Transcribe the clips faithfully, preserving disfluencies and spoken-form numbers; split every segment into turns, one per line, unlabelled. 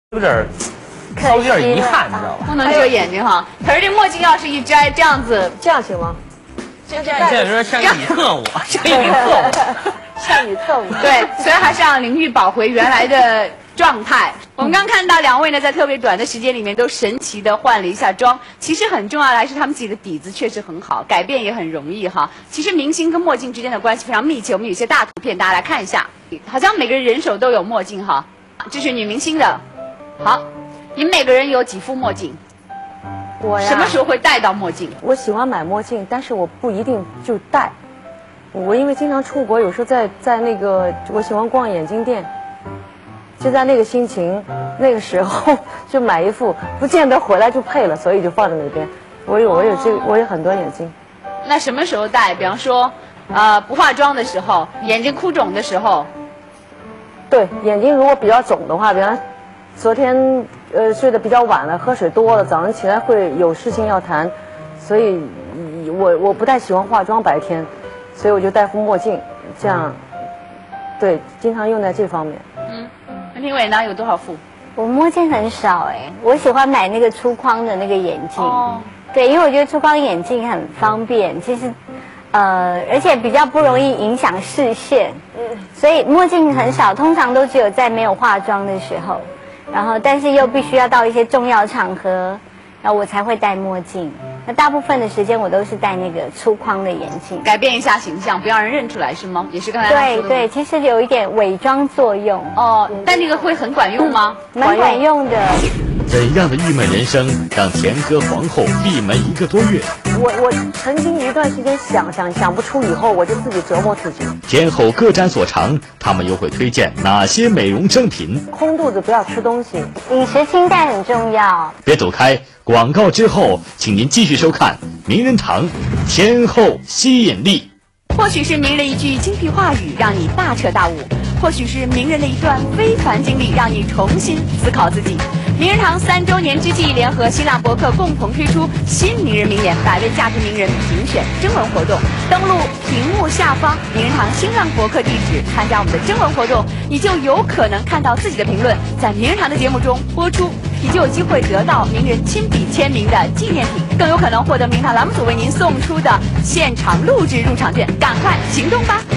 有点儿，稍微有点遗憾，你知道吧？
不能遮眼睛哈。可是这墨镜要是一摘，这样子，
这样行吗？
这这
现在说像一女特务，像一女特务，
像女特务。
对，所以还是让林玉保回原来的状态。我们刚看到两位呢，在特别短的时间里面都神奇的换了一下妆。其实很重要的还是他们自己的底子确实很好，改变也很容易哈。其实明星跟墨镜之间的关系非常密切，我们有些大图片大家来看一下，好像每个人人手都有墨镜哈。这是女明星的，好，你们每个人有几副墨镜？
我呀，
什么时候会戴到墨镜？
我喜欢买墨镜，但是我不一定就戴。我因为经常出国，有时候在在那个，我喜欢逛眼镜店，就在那个心情、那个时候就买一副，不见得回来就配了，所以就放在那边。我有我有这我有很多眼镜。
那什么时候戴？比方说，呃，不化妆的时候，眼睛哭肿的时候。
对，眼睛如果比较肿的话，比方昨天呃睡得比较晚了，喝水多了，早上起来会有事情要谈，所以我我不太喜欢化妆白天，所以我就戴副墨镜，这样，对，经常用在这方面。
嗯，陈庭伟呢有多少副？
我墨镜很少哎，我喜欢买那个粗框的那个眼镜。
哦，
对，因为我觉得粗框眼镜很方便，其实。呃，而且比较不容易影响视线，所以墨镜很少，通常都只有在没有化妆的时候，然后但是又必须要到一些重要场合，然后我才会戴墨镜。那大部分的时间我都是戴那个粗框的眼镜，
改变一下形象，不让人认出来是吗？也是刚才他说的。
对对，其实有一点伪装作用。
哦，但那个会很管用吗？
蛮管用的。
怎样的郁闷人生让田歌皇后闭门一个多月？
我我曾经一段时间想想想不出，以后我就自己折磨自己。
天后各展所长，他们又会推荐哪些美容正品？
空肚子不要吃东西，
饮食清淡很重要。
别走开，广告之后，请您继续收看《名人堂》天后吸引力。
或许是名人一句精辟话语让你大彻大悟，或许是名人的一段非凡经历让你重新思考自己。名人堂三周年之际，联合新浪博客共同推出新名人名言百位价值名人评选征文活动。登录屏幕下方名人堂新浪博客地址，参加我们的征文活动，你就有可能看到自己的评论在名人堂的节目中播出，你就有机会得到名人亲笔签名的纪念品，更有可能获得名人堂栏目组为您送出的现场录制入场券。赶快行动吧！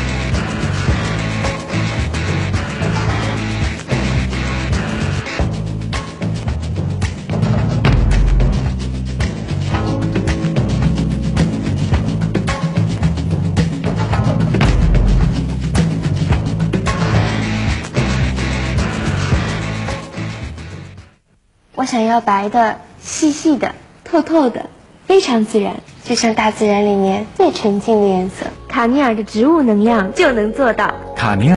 我想要白的、细细的、透透的，非常自然，就像大自然里面最纯净的颜色。卡尼尔的植物能量就能做到。
卡尼尔。